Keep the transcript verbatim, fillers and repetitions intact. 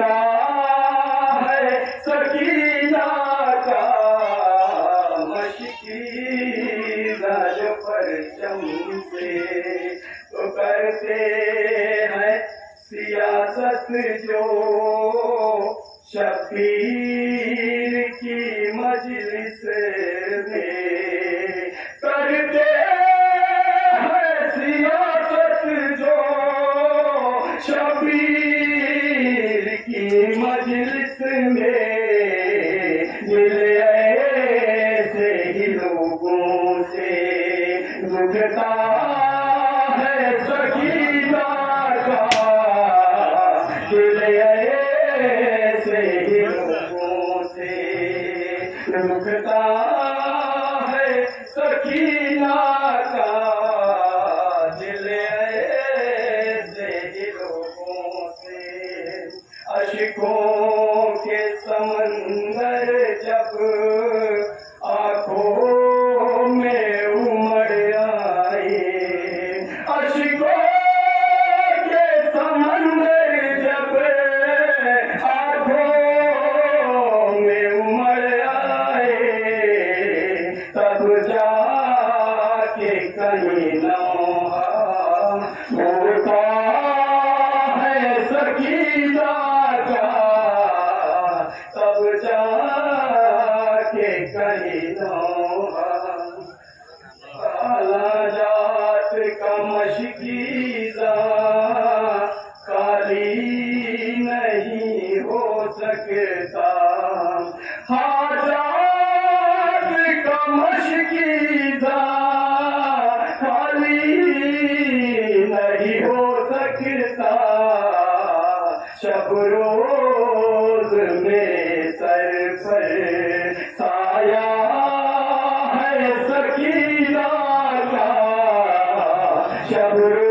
टुकड़ा है सकीना का, मशकीना जो परचम से तो करते हैं सियासत जो शबीर की मजलिस में, करते हैं सियासत जो शबीर की मजलिस में, मिले ऐसे ही लोगों से रुकता है सकीना का, मिले ऐसे ही लोगों से रुकता है सकीना का, दिल ऐसे ही लोगों से। अश्कों के समंदर जब आंखों में उमड़ आए, अश्कों के समंदर जब आंखों में उमड़ आए, तब जाके कहीं लम्हा होता है सकीना का, तब जाके कहीं लम्हा। काला जात का मशकीज़ा काली नहीं हो सकता, हाजात का मशकीज़ा खाली नहीं हो सकता, शब रोज में सर पर साया है सकीना का, शब